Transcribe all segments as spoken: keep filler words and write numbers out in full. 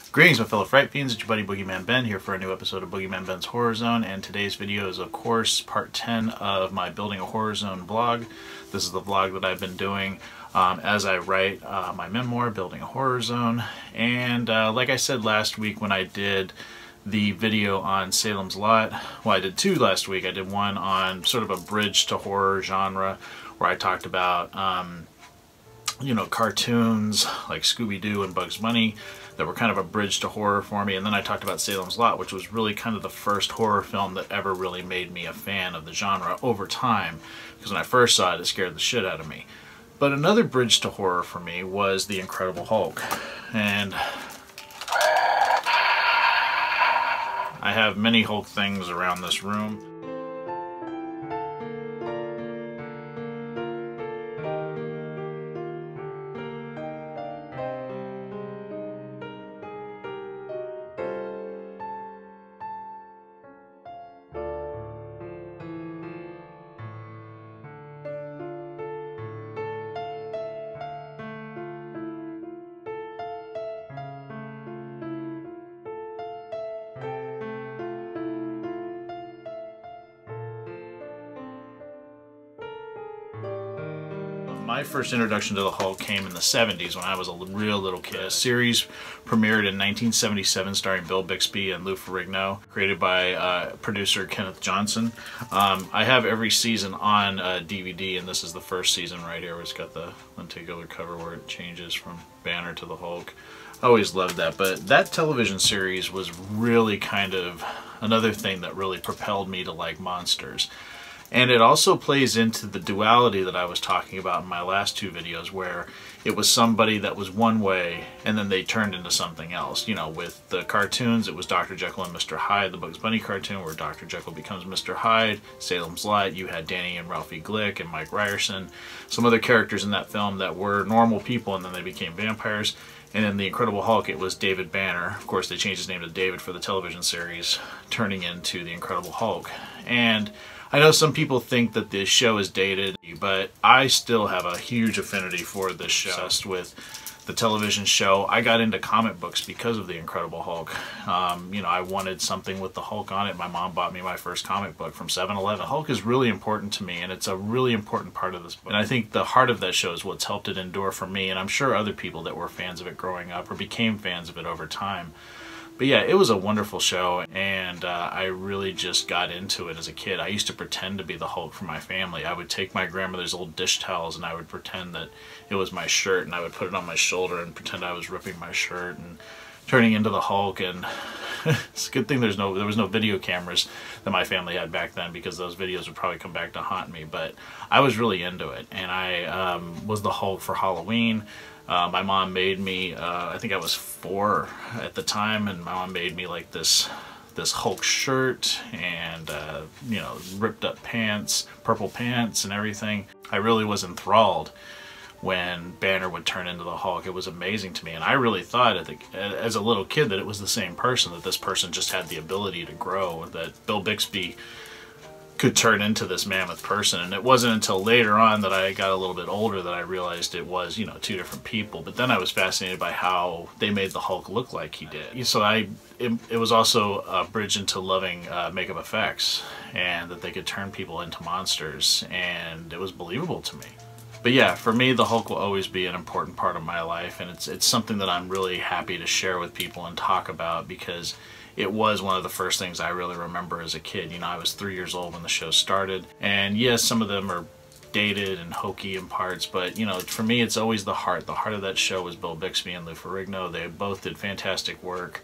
Greetings my fellow Fright Fiends, it's your buddy Boogeyman Ben here for a new episode of Boogeyman Ben's Horror Zone, and today's video is of course part ten of my Building a Horror Zone vlog. This is the vlog that I've been doing um, as I write uh, my memoir, Building a Horror Zone, and uh, like I said last week when I did the video on Salem's Lot, well I did two last week. I did one on sort of a bridge to horror genre where I talked about um, you know, cartoons like Scooby-Doo and Bugs Bunny that were kind of a bridge to horror for me, and then I talked about Salem's Lot, which was really kind of the first horror film that ever really made me a fan of the genre over time, because when I first saw it, it scared the shit out of me. But another bridge to horror for me was The Incredible Hulk, and I have many Hulk things around this room. My first introduction to the Hulk came in the seventies when I was a real little kid. A series premiered in nineteen seventy-seven starring Bill Bixby and Lou Ferrigno, created by uh, producer Kenneth Johnson. Um, I have every season on uh, D V D, and this is the first season right here where it's got the lenticular cover where it changes from Banner to the Hulk. I always loved that, but that television series was really kind of another thing that really propelled me to like monsters. And it also plays into the duality that I was talking about in my last two videos, where it was somebody that was one way and then they turned into something else. You know, with the cartoons, it was Doctor Jekyll and Mister Hyde, the Bugs Bunny cartoon where Doctor Jekyll becomes Mister Hyde. Salem's Lot, you had Danny and Ralphie Glick and Mike Ryerson, some other characters in that film that were normal people and then they became vampires. And in The Incredible Hulk, it was David Banner. Of course, they changed his name to David for the television series, turning into The Incredible Hulk. And I know some people think that this show is dated, but I still have a huge affinity for this show. Obsessed with the television show. I got into comic books because of The Incredible Hulk. Um, you know, I wanted something with the Hulk on it. My mom bought me my first comic book from seven eleven. Hulk is really important to me, and it's a really important part of this book. And I think the heart of that show is what's helped it endure for me, and I'm sure other people that were fans of it growing up or became fans of it over time. But yeah, it was a wonderful show, and uh, I really just got into it as a kid. I used to pretend to be the Hulk for my family. I would take my grandmother's old dish towels and I would pretend that it was my shirt, and I would put it on my shoulder and pretend I was ripping my shirt and turning into the Hulk. And it's a good thing there's no there was no video cameras that my family had back then, because those videos would probably come back to haunt me. But I was really into it, and I um, was the Hulk for Halloween. Uh, my mom made me, uh, I think I was four at the time, and my mom made me like this this Hulk shirt and, uh, you know, ripped up pants, purple pants and everything. I really was enthralled when Banner would turn into the Hulk. It was amazing to me, and I really thought at the, as a little kid that it was the same person, that this person just had the ability to grow, that Bill Bixby could turn into this mammoth person. And it wasn't until later on that I got a little bit older that I realized it was, you know, two different people. But then I was fascinated by how they made the Hulk look like he did. So I, it, it was also a bridge into loving uh, makeup effects, and that they could turn people into monsters, and it was believable to me. But yeah, for me, the Hulk will always be an important part of my life, and it's it's something that I'm really happy to share with people and talk about, because it was one of the first things I really remember as a kid. You know, I was three years old when the show started, and yes, some of them are dated and hokey in parts, but you know, for me, it's always the heart. The heart of that show was Bill Bixby and Lou Ferrigno. They both did fantastic work.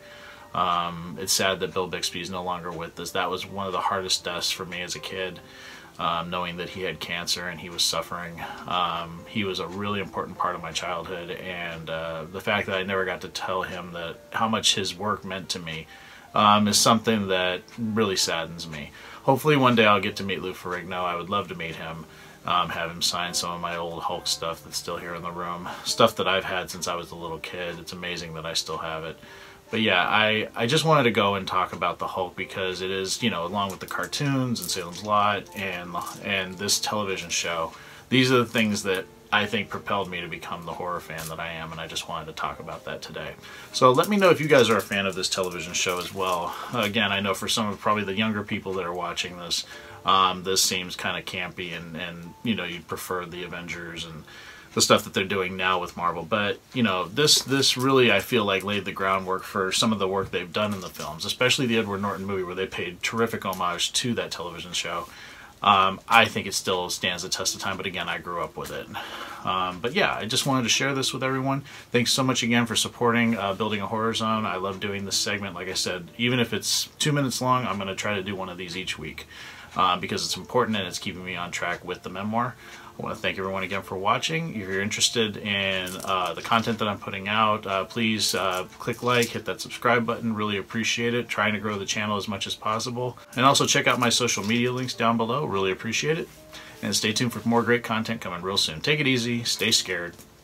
Um, it's sad that Bill Bixby is no longer with us. That was one of the hardest deaths for me as a kid. Um, knowing that he had cancer and he was suffering. Um, he was a really important part of my childhood, and uh, the fact that I never got to tell him that how much his work meant to me um, is something that really saddens me. Hopefully one day I'll get to meet Lou Ferrigno. I would love to meet him, um, have him sign some of my old Hulk stuff that's still here in the room, stuff that I've had since I was a little kid. It's amazing that I still have it. But yeah, I, I just wanted to go and talk about the Hulk because it is, you know, along with the cartoons and Salem's Lot and, and this television show, these are the things that I think propelled me to become the horror fan that I am, and I just wanted to talk about that today. So let me know if you guys are a fan of this television show as well. Again, I know for some of probably the younger people that are watching this, um, this seems kind of campy, and, and you know, you'd prefer the Avengers and the stuff that they're doing now with Marvel. But you know, this this really, I feel like, laid the groundwork for some of the work they've done in the films, especially the Edward Norton movie, where they paid terrific homage to that television show. Um, I think it still stands the test of time, but again, I grew up with it. Um, but yeah, I just wanted to share this with everyone. Thanks so much again for supporting uh, Building a Horror Zone. I love doing this segment. Like I said, even if it's two minutes long, I'm going to try to do one of these each week uh, because it's important and it's keeping me on track with the memoir. I want to thank everyone again for watching. If you're interested in uh, the content that I'm putting out, uh, please uh, click like, hit that subscribe button. Really appreciate it. Trying to grow the channel as much as possible. And also check out my social media links down below. Really appreciate it. And stay tuned for more great content coming real soon. Take it easy. Stay scared.